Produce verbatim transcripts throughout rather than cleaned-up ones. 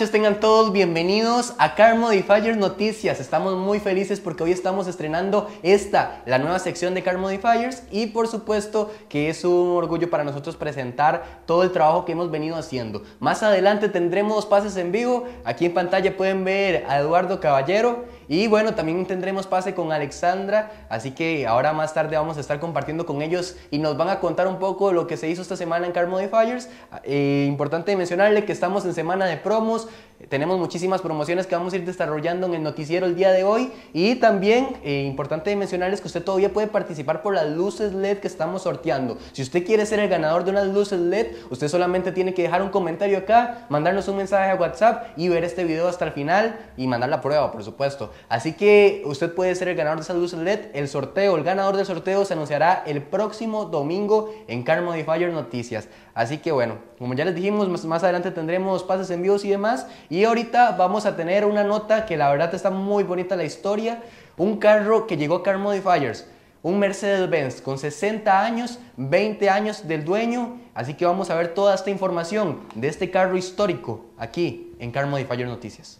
noches, tengan todos bienvenidos a Car Modifiers Noticias. Estamos muy felices porque hoy estamos estrenando esta, la nueva sección de Car Modifiers, y por supuesto que es un orgullo para nosotros presentar todo el trabajo que hemos venido haciendo. Más adelante tendremos pases en vivo. Aquí en pantalla pueden ver a Eduardo Caballero y bueno, también tendremos pase con Alexandra, así que ahora más tarde vamos a estar compartiendo con ellos y nos van a contar un poco de lo que se hizo esta semana en Car Modifiers. Eh, importante mencionarle que estamos en semana de promos. Tenemos muchísimas promociones que vamos a ir desarrollando en el noticiero el día de hoy, y también eh, importante mencionarles que usted todavía puede participar por las luces L E D que estamos sorteando. Si usted quiere ser el ganador de unas luces L E D, usted solamente tiene que dejar un comentario acá, mandarnos un mensaje a WhatsApp y ver este video hasta el final y mandar la prueba, por supuesto. Así que usted puede ser el ganador de esas luces L E D. El sorteo, el ganador del sorteo se anunciará el próximo domingo en Car Modifiers Noticias. Así que bueno, como ya les dijimos, más, más adelante tendremos pases en vivos y demás. Y ahorita vamos a tener una nota que la verdad está muy bonita la historia. Un carro que llegó a Car Modifiers, un Mercedes-Benz con sesenta años, veinte años del dueño. Así que vamos a ver toda esta información de este carro histórico aquí en Car Modifiers Noticias.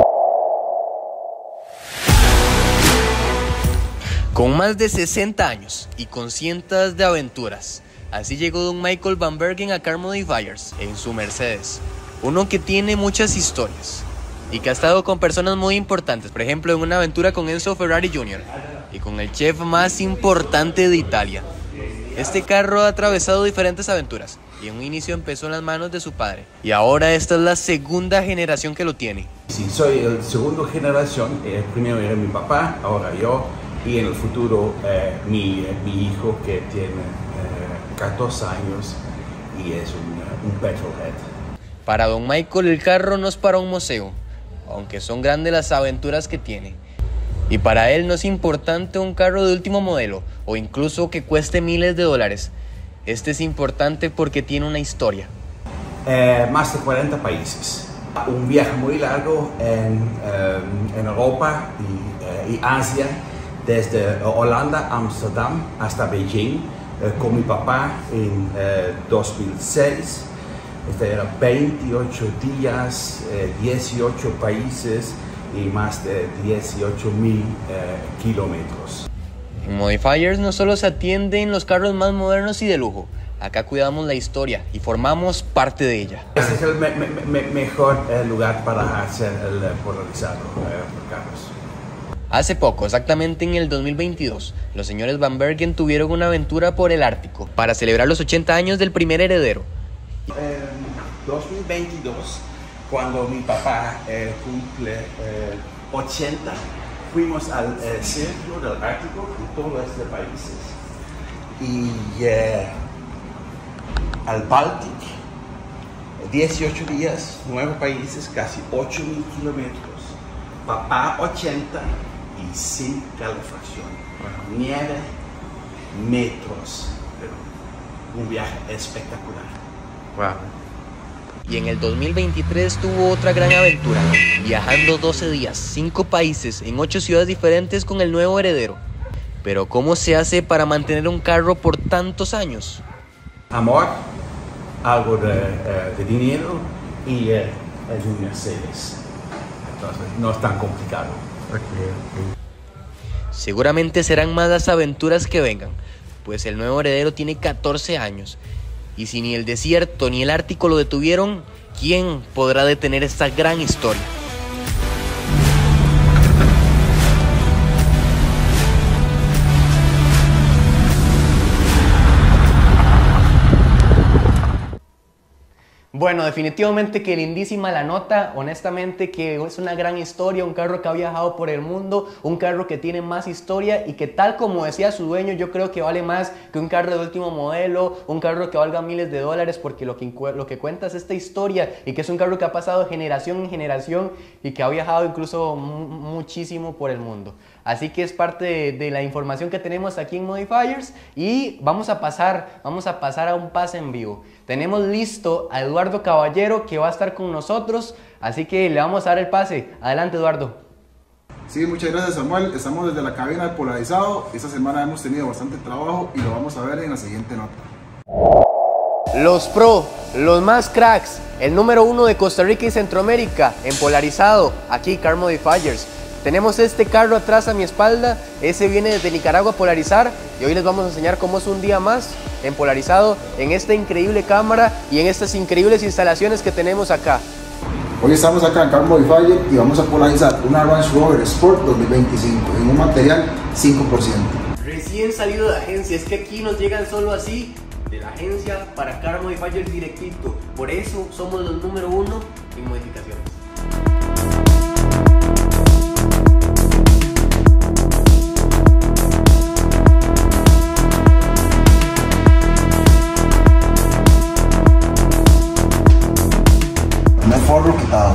Con más de sesenta años y con cientos de aventuras, así llegó don Michael Van Bergen a Car Modifiers en su Mercedes. Uno que tiene muchas historias y que ha estado con personas muy importantes, por ejemplo en una aventura con Enzo Ferrari junior y con el chef más importante de Italia. Este carro ha atravesado diferentes aventuras y en un inicio empezó en las manos de su padre, y ahora esta es la segunda generación que lo tiene. Sí, soy el segundo generación. El primero era mi papá, ahora yo, y en el futuro eh, mi, mi hijo, que tiene eh, catorce años y es un, un petrolhead. Para don Michael el carro no es para un museo, aunque son grandes las aventuras que tiene. Y para él no es importante un carro de último modelo o incluso que cueste miles de dólares. Este es importante porque tiene una historia. Eh, más de cuarenta países. Un viaje muy largo en, eh, en Europa y, eh, y Asia, desde Holanda, Amsterdam hasta Beijing, eh, con mi papá en eh, dos mil seis. Este era veintiocho días, eh, dieciocho países y más de dieciocho mil eh, kilómetros. En Modifiers no solo se atienden los carros más modernos y de lujo, acá cuidamos la historia y formamos parte de ella. Este es el me me me mejor eh, lugar para hacer el eh, polarizado eh, por carros. Hace poco, exactamente en el dos mil veintidós, los señores Van Bergen tuvieron una aventura por el Ártico para celebrar los ochenta años del primer heredero. En dos mil veintidós, cuando mi papá eh, cumple eh, ochenta, fuimos al eh, centro del Ártico con todos estos países y eh, al Báltico, dieciocho días, nueve países, casi ocho mil kilómetros. Papá ochenta y sin calefacción, nieve, metros, pero un viaje espectacular. Wow. Y en el dos mil veintitrés tuvo otra gran aventura, viajando doce días, cinco países, en ocho ciudades diferentes con el nuevo heredero. Pero ¿cómo se hace para mantener un carro por tantos años? Amor, algo de, uh, de dinero y uh, es un Mercedes. Entonces no es tan complicado. Okay. Seguramente serán más las aventuras que vengan, pues el nuevo heredero tiene catorce años. Y si ni el desierto ni el Ártico lo detuvieron, ¿quién podrá detener esta gran historia? Bueno, definitivamente que lindísima la nota, honestamente que es una gran historia, un carro que ha viajado por el mundo, un carro que tiene más historia y que, tal como decía su dueño, yo creo que vale más que un carro de último modelo, un carro que valga miles de dólares, porque lo que, lo que cuenta es esta historia y que es un carro que ha pasado de generación en generación y que ha viajado incluso muchísimo por el mundo. Así que es parte de, de la información que tenemos aquí en Modifiers, y vamos a pasar, vamos a pasar a un pase en vivo. Tenemos listo a Eduardo Caballero, que va a estar con nosotros, así que le vamos a dar el pase. Adelante, Eduardo. Sí, muchas gracias, Samuel. Estamos desde la cabina del polarizado. Esta semana hemos tenido bastante trabajo y lo vamos a ver en la siguiente nota. Los Pro, los más cracks, el número uno de Costa Rica y Centroamérica en polarizado, aquí Car Modifiers. Tenemos este carro atrás a mi espalda, ese viene desde Nicaragua a polarizar y hoy les vamos a enseñar cómo es un día más en polarizado en esta increíble cámara y en estas increíbles instalaciones que tenemos acá. Hoy estamos acá en Car Modifier y vamos a polarizar una Range Rover Sport dos mil veinticinco en un material cinco por ciento. Recién salido de agencia, es que aquí nos llegan solo así, de la agencia para Car Modifiers directito. Por eso somos los número uno en modificaciones. No hay forro quitado.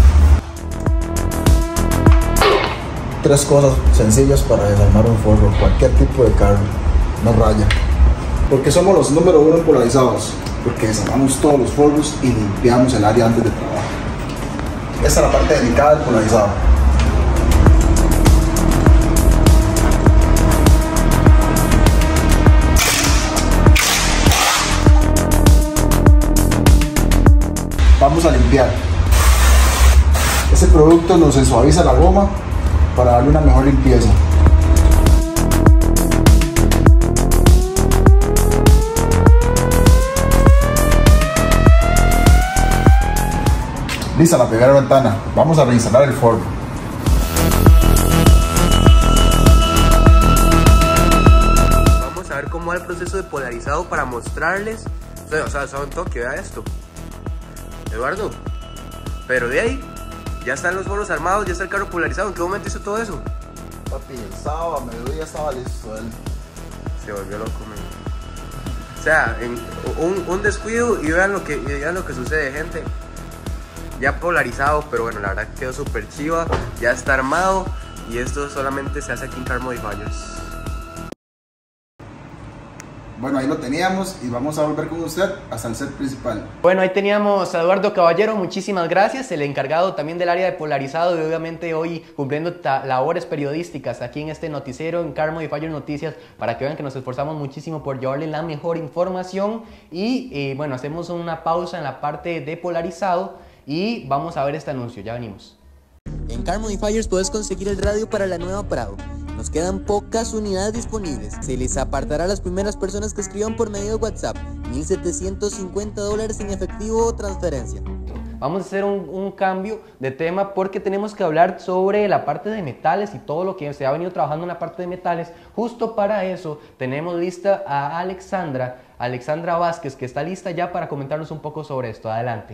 Tres cosas sencillas para desarmar un forro, cualquier tipo de carro, no raya. Porque somos los número uno en polarizados, porque desarmamos todos los forros y limpiamos el área antes de trabajar. Esta es la parte delicada del polarizado. Vamos a limpiar. Este producto nos suaviza la goma para darle una mejor limpieza. Lista la primera ventana. Vamos a reinstalar el forro. Vamos a ver cómo va el proceso de polarizado para mostrarles. O sea, o sea, son toque, vea esto. Eduardo, pero de ahí ya están los forros armados, ya está el carro polarizado. ¿En qué momento hizo todo eso? Papi, el sábado a mediodía estaba listo él. Se volvió loco, man. O sea, en un, un descuido y vean lo que, y vean lo que sucede, gente. Ya polarizado, pero bueno, la verdad que quedó súper chiva. Ya está armado y esto solamente se hace aquí en Car Modifiers. Bueno, ahí lo teníamos y vamos a volver con usted hasta el set principal. Bueno, ahí teníamos a Eduardo Caballero, muchísimas gracias, el encargado también del área de polarizado y obviamente hoy cumpliendo labores periodísticas aquí en este noticiero en Car Modifiers Noticias para que vean que nos esforzamos muchísimo por llevarle la mejor información y eh, bueno, hacemos una pausa en la parte de polarizado y vamos a ver este anuncio, ya venimos. En Car Modifiers puedes conseguir el radio para la nueva Prado. Nos quedan pocas unidades disponibles. Se les apartará a las primeras personas que escriban por medio de WhatsApp. mil setecientos cincuenta dólares en efectivo o transferencia. Vamos a hacer un, un cambio de tema porque tenemos que hablar sobre la parte de metales y todo lo que se ha venido trabajando en la parte de metales. Justo para eso tenemos lista a Alexandra, Alexandra Vázquez, que está lista ya para comentarnos un poco sobre esto. Adelante.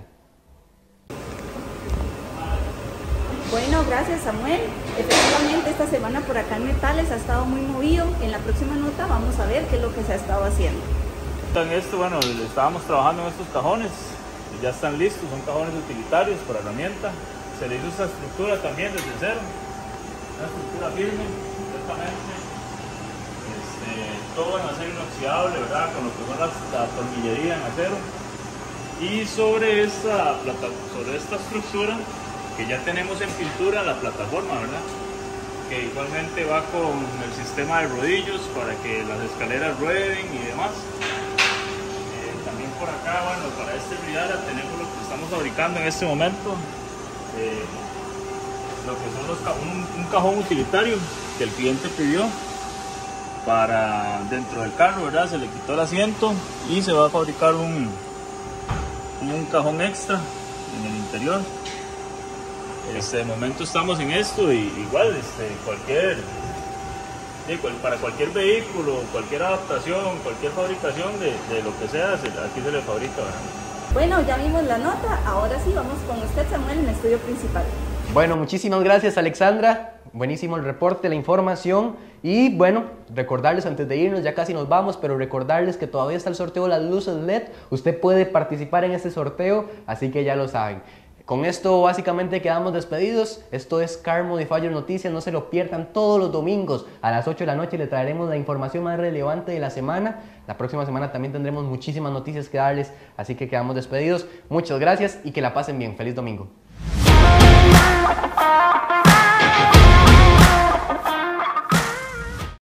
Bueno, gracias Samuel. Efectivamente esta semana por acá en Metales ha estado muy movido. En la próxima nota vamos a ver qué es lo que se ha estado haciendo. En esto, bueno, estábamos trabajando en estos cajones, ya están listos, son cajones utilitarios para herramienta. Se le hizo esta estructura también desde cero, una estructura firme, completamente. Este, todo en acero inoxidable, ¿verdad? Con lo que son las, la tornillería en acero. Y sobre esta, plata, sobre esta estructura, que ya tenemos en pintura la plataforma, ¿verdad? Que igualmente va con el sistema de rodillos para que las escaleras rueden y demás. Eh, también por acá, bueno, para este Riala tenemos lo que estamos fabricando en este momento, eh, lo que son los, un, un cajón utilitario que el cliente pidió para dentro del carro, ¿verdad? Se le quitó el asiento y se va a fabricar un, un cajón extra en el interior. Este, de momento estamos en esto y igual este, cualquier, para cualquier vehículo, cualquier adaptación, cualquier fabricación de, de lo que sea, aquí se le fabrica, ¿verdad? Bueno, ya vimos la nota, ahora sí vamos con usted Samuel en el estudio principal. Bueno, muchísimas gracias Alexandra, buenísimo el reporte, la información y bueno, recordarles antes de irnos, ya casi nos vamos, pero recordarles que todavía está el sorteo de las luces L E D, usted puede participar en este sorteo, así que ya lo saben. Con esto básicamente quedamos despedidos. Esto es Car Modifiers Noticias, no se lo pierdan todos los domingos a las ocho de la noche. Le traeremos la información más relevante de la semana. La próxima semana también tendremos muchísimas noticias que darles, así que quedamos despedidos. Muchas gracias y que la pasen bien. Feliz domingo.